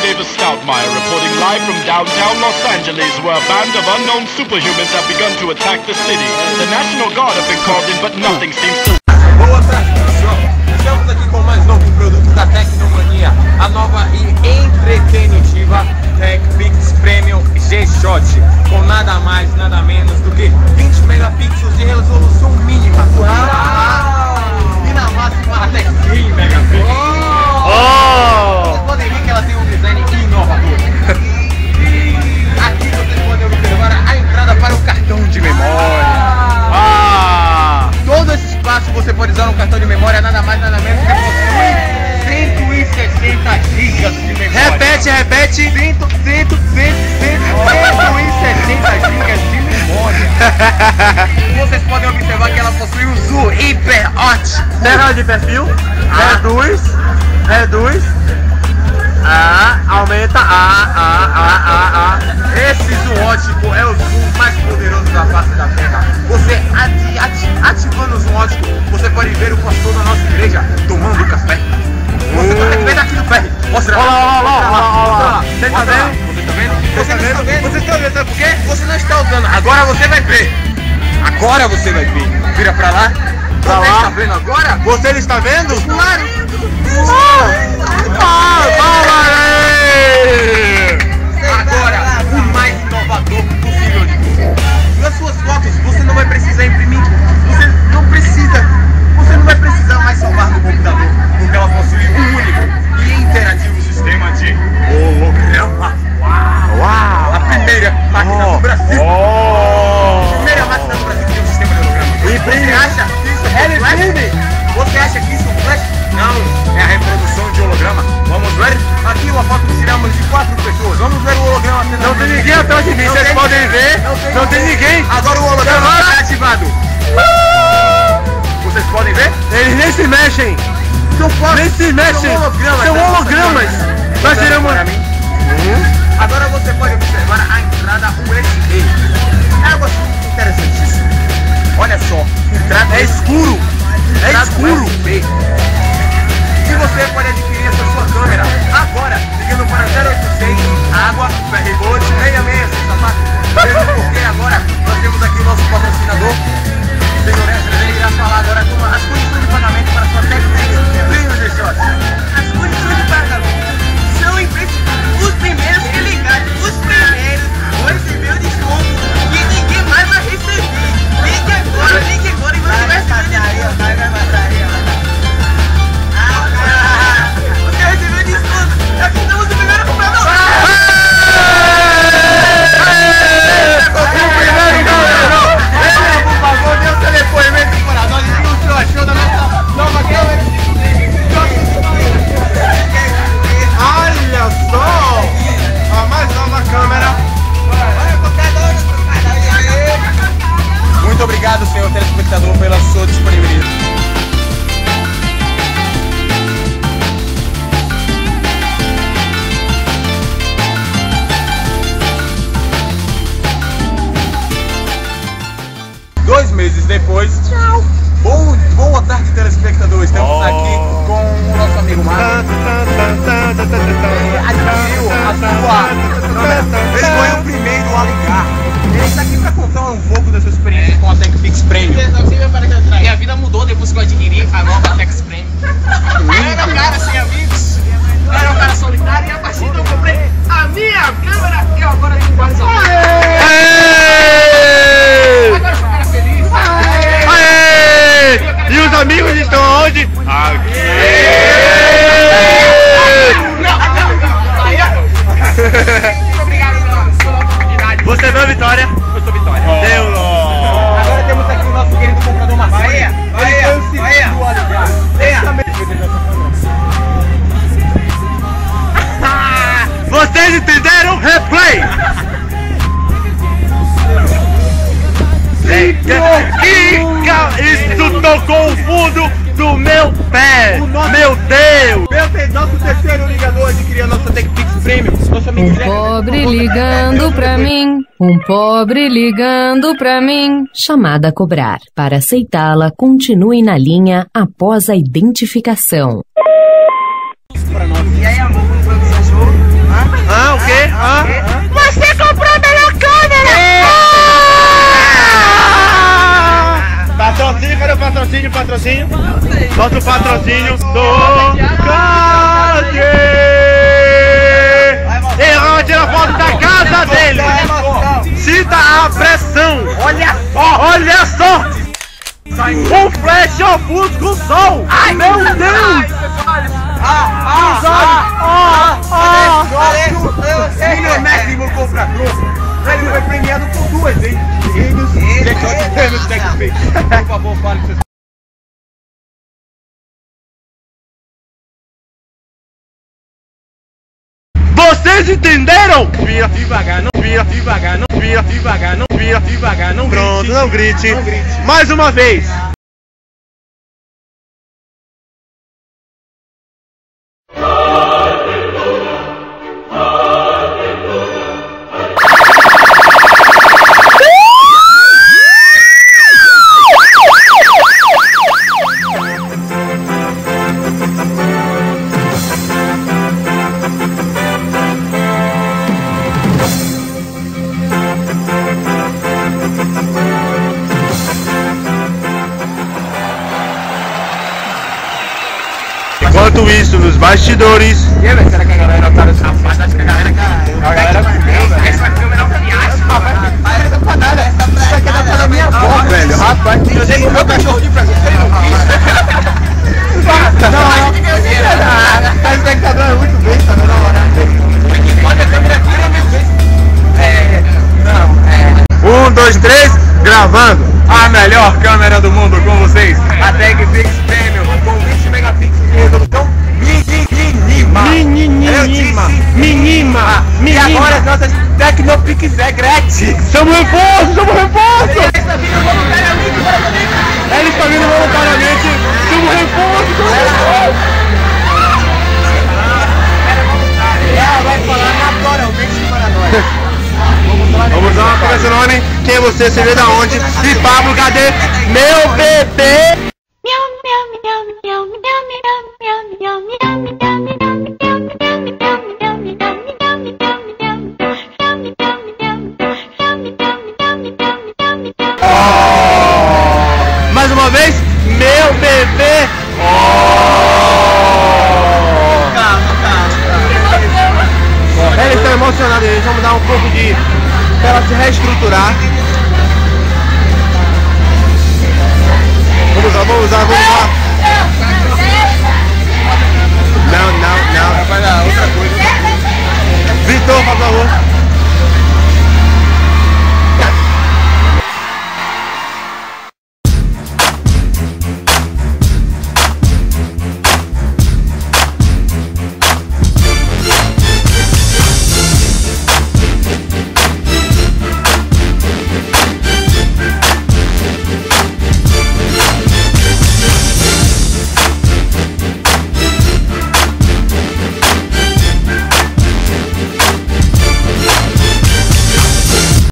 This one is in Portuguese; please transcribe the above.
Davis Stoutmeyer reporting live from downtown Los Angeles, where a band of unknown superhumans have begun to attack the city. The National Guard have been called in, but nothing seems to... Boa tarde, pessoal. Estamos aqui com mais novo produto da Tecnomania, a nova e entretenitiva TechPix Premium G-Shot, com nada mais, nada menos do que 20 megapixels de resolução mínima. E na máxima até 100 megapixels. Vocês podem ver que ela tem um design inovador. Aqui vocês podem observar a entrada para o cartão de memória. Todo esse espaço você pode usar um cartão de memória, nada mais, nada menos que possui 160 GB de memória. Repete. 160 GB de memória. Vocês podem observar que ela possui um zoom hiper ótico. Tela de perfil, reduz, aumenta, Esse zoom ótico é o zoom mais poderoso da face da Terra. Você ativando o zoom ótico, você pode ver o pastor da nossa igreja tomando café. Você tá vendo aqui no pé? Mostra lá. Você tá vendo? Você tá vendo? Você não está vendo? Você está vendo? Sabe por quê? Você não está usando. Agora você vai ver. Agora você vai ver. Vira pra lá. Você está vendo agora? Você está vendo? Claro. Agora, o mais inovador possível de tudo. Nas suas fotos, você não vai precisar imprimir. Você não vai precisar mais salvar no computador, porque ela possui um único e interativo sistema de holograma. Uau! A primeira máquina do Brasil. Primeira máquina do Brasil que tem um sistema de holograma. Você acha que isso é flash? Você acha que isso é flash? Não, é a reprodução de holograma. Vamos ver? Aqui uma foto que tiramos de 4 pessoas. Vamos ver o holograma. Não tem ninguém atrás de mim, vocês podem ver. Não tem ninguém. Agora o holograma está ativado. Vocês podem ver? Eles nem se mexem. Nem se mexem. São hologramas. Nós tiramos. Agora você pode observar a entrada USB. É algo assim interessantíssimo. Olha só, entrada É escuro. USB. E você pode adquirir essa sua câmera agora, ligando para 0800 água, ferryboat, 666, mesmo porque agora nós temos aqui o nosso patrocinador, o senhor Ezra, ele irá falar agora com as condições de pagamento para sua técnica Premium G-Shot. As condições de pagamento são imprescindíveis. Os primeiros que ligarem, os primeiros vão receber o desconto que ninguém mais vai receber. Ligue agora e você vai receber o desconto. Você recebeu o desconto. Aqui estamos o primeiro comprador. Por favor, dê um telefonamento para nós e diga o seu achou da nossa nova câmera. Olha só. A mais nova câmera. Muito obrigado, senhor telespectador, pela sua disponibilidade. Dois meses depois, boa tarde, telespectador. Estamos aqui com o nosso amigo Marcos. Adquiriu a sua câmera. Ele foi o primeiro a ligar. Ele está aqui para contar um pouco da sua experiência com a TechPix Premium. Minha vida mudou depois que eu adquiri a nova Tex Premium. Eu era um cara sem amigos, eu era um cara solitário e a partir de eu comprei a minha câmera, eu agora tenho vários amigos. Agora eu sou um cara feliz. E os amigos estão onde? Aqui. Muito obrigado pela oportunidade. Você viu a Vitória? Eu sou Vitória. Deu. Agora temos aqui o nosso querido comprador Marcelo. Ele foi o segundo a ligar. Vocês entenderam? Replay! Isso tocou o fundo do meu pé! Meu Deus! Nosso terceiro ligador adquiriu a nossa TechPix Premium. Nosso amigo Jeff. Pobre ligando pra mim, um pobre ligando pra mim. Chamada a cobrar. Para aceitá-la, continue na linha após a identificação. E aí, amor, como foi que você achou? Olha só! Um flash ofusca o sol! Meu Deus! Ele máximo comprador. Ele foi premiado por 2, hein? Por favor, fale seus. Vocês entenderam? Vira devagar, não vira devagar, não vira devagar, não vira devagar, não grite. Pronto, não grite. Não grite. Mais uma vez. Enquanto isso, nos bastidores. E aí, será que a galera tá nessa fase? Acho que a galera comeu, velho. Essa câmera não viaja, rapaz. Essa não tá nada. Isso aqui dá pra minha avó, velho. Rapaz, eu dei o meu cachorro aqui pra você. Não, tá espectador muito bem, tá vendo a hora? Pode a câmera aqui, não. 1, 2, 3, gravando. A melhor câmera do mundo com vocês. A TechPix Premium com 20 megapixels de resolução mínima. E agora as nossas Tecnopix é grátis. Somos reforço, somos reforço. Ele está vindo voluntariamente para também. Ele está vindo voluntariamente. Somos reforço, somos reforço. Ela vai falar naturalmente para nós. Vamos lá, começa o nome. Quem é você? Você veio da onde? E Pablo, cadê meu bebê? Mais uma vez, meu bebê. Eles estão emocionados, eles vão dar um pouco de pra ela se reestruturar. Vamos usar. Não. Vai lá, outra